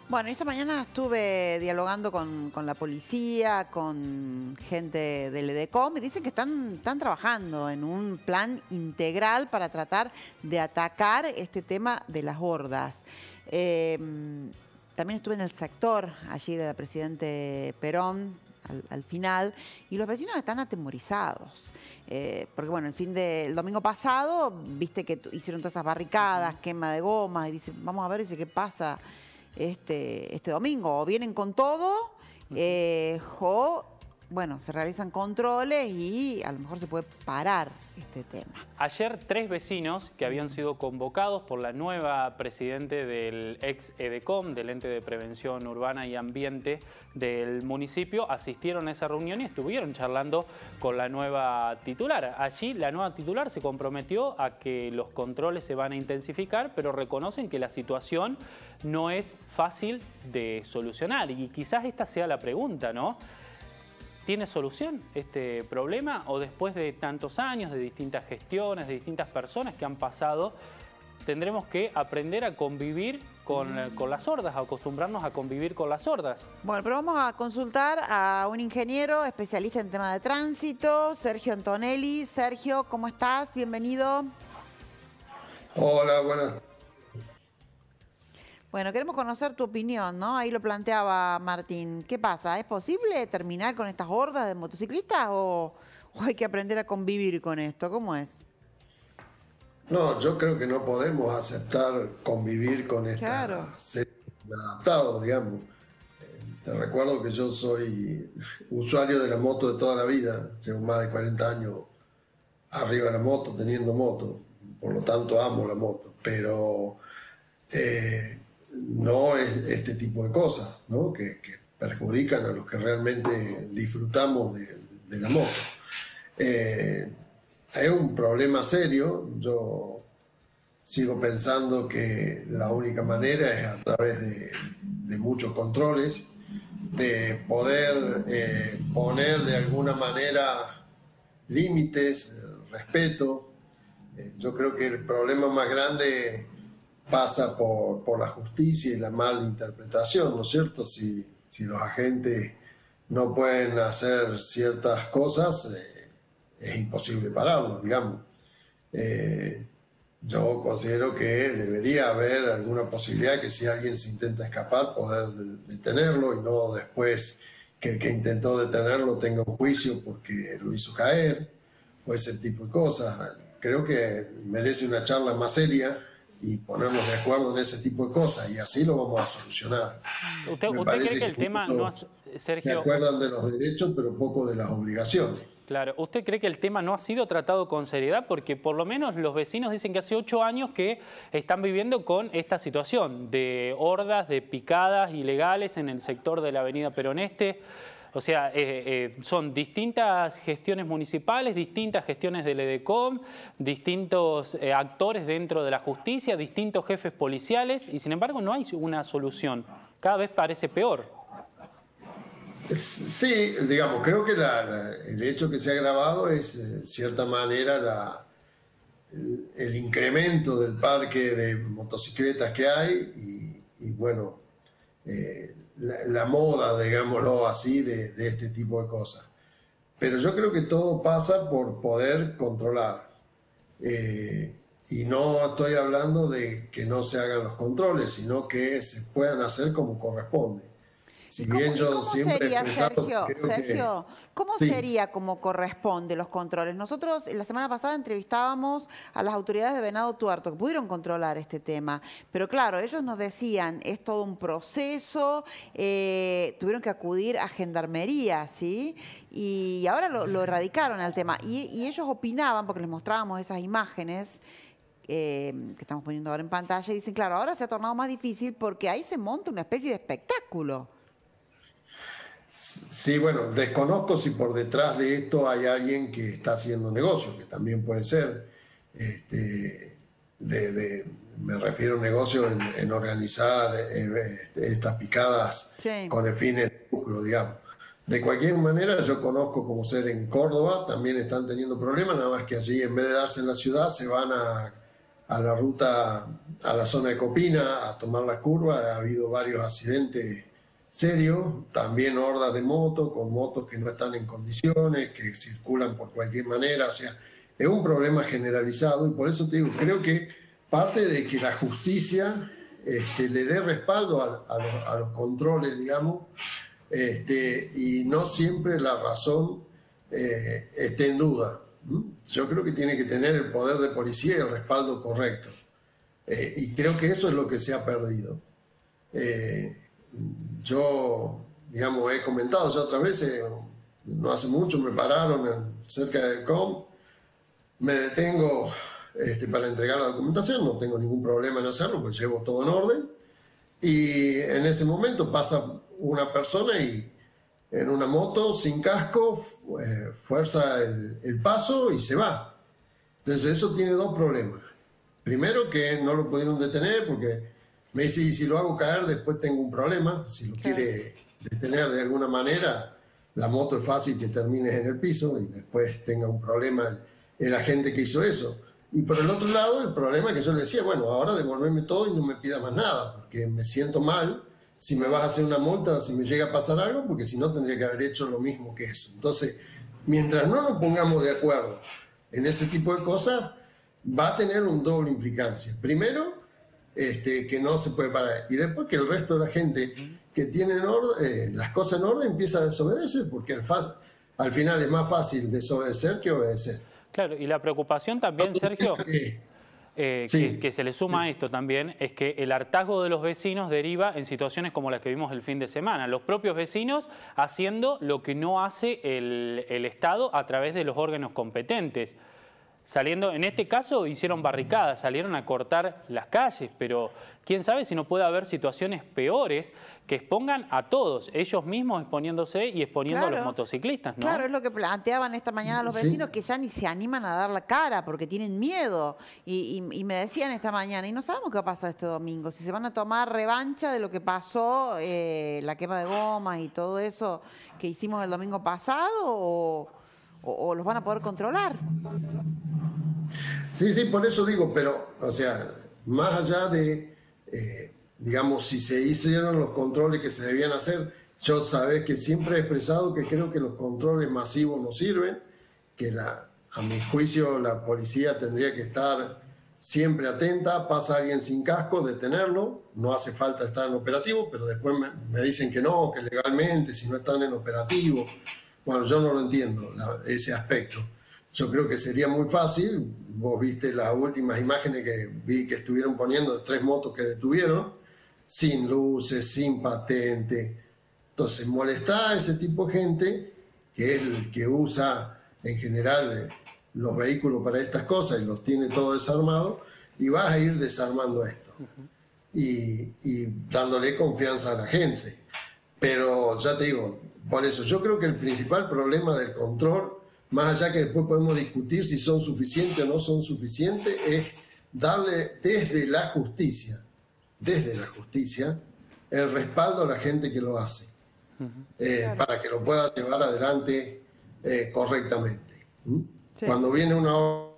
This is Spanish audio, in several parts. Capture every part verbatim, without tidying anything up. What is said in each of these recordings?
Bueno, esta mañana estuve dialogando con, con la policía, con gente del EDECOM, y dicen que están, están trabajando en un plan integral para tratar de atacar este tema de las hordas. Eh, también estuve en el sector allí de la Presidente Perón, al, al final, y los vecinos están atemorizados. Eh, porque bueno, el fin del domingo pasado, viste que hicieron todas esas barricadas, quema de gomas, y dicen, vamos a ver, dice, ¿qué pasa este, este domingo? O vienen con todo, eh, o bueno, se realizan controles y a lo mejor se puede parar este tema. Ayer tres vecinos que habían sido convocados por la nueva presidente del ex EDECOM, del Ente de Prevención Urbana y Ambiente del municipio, asistieron a esa reunión y estuvieron charlando con la nueva titular. Allí la nueva titular se comprometió a que los controles se van a intensificar, pero reconocen que la situación no es fácil de solucionar. Y quizás esta sea la pregunta, ¿no? ¿Tiene solución este problema o después de tantos años, de distintas gestiones, de distintas personas que han pasado, tendremos que aprender a convivir con, con las hordas, a acostumbrarnos a convivir con las hordas? Bueno, pero vamos a consultar a un ingeniero especialista en tema de tránsito, Sergio Antonelli. Sergio, ¿cómo estás? Bienvenido. Hola, buenas. Bueno, queremos conocer tu opinión, ¿no? Ahí lo planteaba Martín. ¿Qué pasa? ¿Es posible terminar con estas hordas de motociclistas o, o hay que aprender a convivir con esto? ¿Cómo es? No, yo creo que no podemos aceptar convivir con esta Claro. serie de adaptados, digamos. Eh, Te recuerdo que yo soy usuario de la moto de toda la vida. Llevo más de cuarenta años arriba de la moto, teniendo moto. Por lo tanto, amo la moto. Pero eh, no es este tipo de cosas, ¿no? que, que perjudican a los que realmente disfrutamos de, de la moto. Eh, es un problema serio. Yo sigo pensando que la única manera es a través de, de muchos controles, de poder eh, poner de alguna manera límites, respeto. Eh, yo creo que el problema más grande pasa por, por la justicia y la mala interpretación, ¿no es cierto? Si, si los agentes no pueden hacer ciertas cosas, eh, es imposible pararlos, digamos. Eh, yo considero que debería haber alguna posibilidad que si alguien se intenta escapar, poder detenerlo y no después que el que intentó detenerlo tenga un juicio porque lo hizo caer, o ese tipo de cosas. Creo que merece una charla más seria y ponernos de acuerdo en ese tipo de cosas, y así lo vamos a solucionar. ¿Usted, Me usted parece cree que el tema no ha, Sergio, se acuerdan de los derechos, pero poco de las obligaciones. Claro, ¿usted cree que el tema no ha sido tratado con seriedad? Porque por lo menos los vecinos dicen que hace ocho años que están viviendo con esta situación de hordas, de picadas ilegales en el sector de la avenida Perón Este. O sea, eh, eh, son distintas gestiones municipales, distintas gestiones del EDECOM, distintos eh, actores dentro de la justicia, distintos jefes policiales, y sin embargo no hay una solución. Cada vez parece peor. Sí, digamos, creo que la, la, el hecho que se ha agravado es, en cierta manera, la, el, el incremento del parque de motocicletas que hay y, y bueno, eh, la, la moda, digámoslo así, de, de este tipo de cosas. Pero yo creo que todo pasa por poder controlar. Eh, y no estoy hablando de que no se hagan los controles, sino que se puedan hacer como corresponde. Si bien yo ¿Cómo siempre sería, he expresado, Sergio, creo Sergio, que, cómo sí. sería como corresponde los controles? Nosotros la semana pasada entrevistábamos a las autoridades de Venado Tuerto que pudieron controlar este tema, pero claro, ellos nos decían, es todo un proceso, eh, tuvieron que acudir a Gendarmería, ¿sí? Y ahora lo, lo erradicaron al tema. Y, y ellos opinaban, porque les mostrábamos esas imágenes, Eh, que estamos poniendo ahora en pantalla, y dicen, claro, ahora se ha tornado más difícil porque ahí se monta una especie de espectáculo. Sí, bueno, desconozco si por detrás de esto hay alguien que está haciendo negocio, que también puede ser. Este, de, de, me refiero a un negocio en, en organizar eh, estas picadas sí. con el fin de lucro, digamos. De cualquier manera, yo conozco como ser en Córdoba, también están teniendo problemas, nada más que allí en vez de darse en la ciudad, se van a, a la ruta, a la zona de Copina, a tomar la curva. Ha habido varios accidentes serios, también hordas de motos, con motos que no están en condiciones, que circulan por cualquier manera. O sea, es un problema generalizado y por eso te digo, creo que parte de que la justicia este, le dé respaldo a, a, los, a los controles, digamos, este, y no siempre la razón eh, esté en duda. Yo creo que tiene que tener el poder de policía y el respaldo correcto. Eh, y creo que eso es lo que se ha perdido. Eh, yo, digamos, he comentado ya otras veces, no hace mucho me pararon en, cerca del C O M, me detengo este, para entregar la documentación, no tengo ningún problema en hacerlo, pues llevo todo en orden. Y en ese momento pasa una persona y en una moto sin casco, eh, fuerza el, el paso y se va. Entonces eso tiene dos problemas. Primero, que no lo pudieron detener porque me dice, y si lo hago caer después tengo un problema. Si lo quiere detener de alguna manera, la moto es fácil que termines en el piso y después tenga un problema el, el agente que hizo eso. Y por el otro lado, el problema que yo le decía, bueno, ahora devolverme todo y no me pida más nada, porque me siento mal si me vas a hacer una multa, si me llega a pasar algo, porque si no tendría que haber hecho lo mismo que eso. Entonces, mientras no nos pongamos de acuerdo en ese tipo de cosas, va a tener un doble implicancia. Primero, este, que no se puede parar. Y después que el resto de la gente que tiene en orden, eh, las cosas en orden empieza a desobedecer, porque al, al final es más fácil desobedecer que obedecer. Claro, y la preocupación también, Sergio, eh, sí. que, que se le suma a esto también, es que el hartazgo de los vecinos deriva en situaciones como las que vimos el fin de semana. Los propios vecinos haciendo lo que no hace el, el Estado a través de los órganos competentes. Saliendo, en este caso hicieron barricadas, salieron a cortar las calles, pero quién sabe si no puede haber situaciones peores que expongan a todos, ellos mismos exponiéndose y exponiendo claro, a los motociclistas, ¿no? Claro, es lo que planteaban esta mañana los vecinos, sí. que ya ni se animan a dar la cara porque tienen miedo. Y, y, y me decían esta mañana, y no sabemos qué va a pasar este domingo, si se van a tomar revancha de lo que pasó, eh, la quema de gomas y todo eso que hicimos el domingo pasado, o, o, o los van a poder controlar. Sí, sí, por eso digo, pero, o sea, más allá de, eh, digamos, si se hicieron los controles que se debían hacer, yo sabés que siempre he expresado que creo que los controles masivos no sirven, que la, a mi juicio la policía tendría que estar siempre atenta, pasa alguien sin casco, detenerlo, no hace falta estar en operativo, pero después me, me dicen que no, que legalmente, si no están en operativo, bueno, yo no lo entiendo, la, ese aspecto. Yo creo que sería muy fácil, vos viste las últimas imágenes que vi que estuvieron poniendo de tres motos que detuvieron, sin luces, sin patente. Entonces, molestar a ese tipo de gente, que es el que usa en general los vehículos para estas cosas y los tiene todo desarmado, y vas a ir desarmando esto. Uh-huh. y, y dándole confianza a la gente. Pero ya te digo, por eso yo creo que el principal problema del control, más allá que después podemos discutir si son suficientes o no son suficientes, es darle desde la justicia, desde la justicia, el respaldo a la gente que lo hace, uh-huh. eh, claro. para que lo pueda llevar adelante eh, correctamente. ¿Mm? Sí. Cuando viene una horda,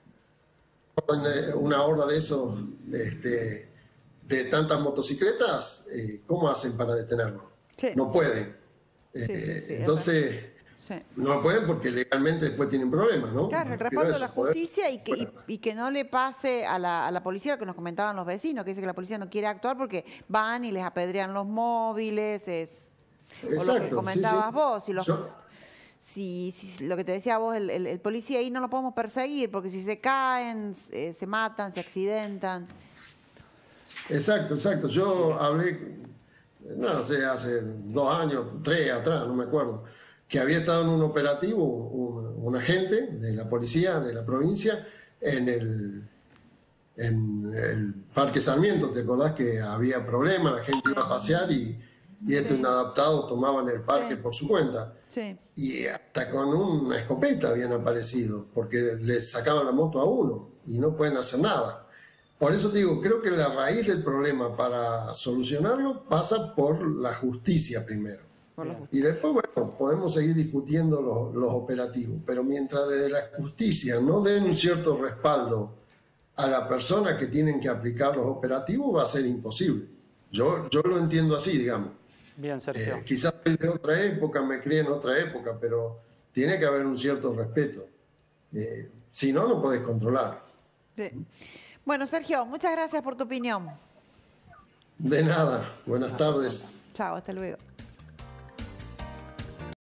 una horda de esos, este, de tantas motocicletas, eh, ¿cómo hacen para detenerlo? Sí. No pueden. Eh, sí, sí, sí, entonces... Sí. No lo pueden porque legalmente después tienen problemas, ¿no? Claro, el respaldo de la justicia y que, y, y que no le pase a la, a la policía lo que nos comentaban los vecinos, que dice que la policía no quiere actuar porque van y les apedrean los móviles, es Exacto, o lo que comentabas sí, sí. vos. Y los, Yo... si, si, lo que te decía vos, el, el, el policía ahí no lo podemos perseguir porque si se caen, eh, se matan, se accidentan. Exacto, exacto. Yo hablé, no sé, hace dos años, tres atrás, no me acuerdo, que había estado en un operativo un, un agente de la policía de la provincia en el, en el Parque Sarmiento. ¿Te acordás que había problemas? La gente iba a pasear y, y estos sí. inadaptados tomaban el parque sí. por su cuenta. Sí. Y hasta con una escopeta habían aparecido porque les sacaban la moto a uno y no pueden hacer nada. Por eso te digo, creo que la raíz del problema para solucionarlo pasa por la justicia primero. Y después, bueno, podemos seguir discutiendo los, los operativos, pero mientras desde la justicia no den un cierto respaldo a la persona que tienen que aplicar los operativos va a ser imposible. Yo, yo lo entiendo así, digamos. Bien, Sergio. Eh, quizás soy de otra época, me crié en otra época, pero tiene que haber un cierto respeto. Eh, si no, no podés controlar. Sí. Bueno, Sergio, muchas gracias por tu opinión. De nada. Buenas tardes. Chao, hasta luego.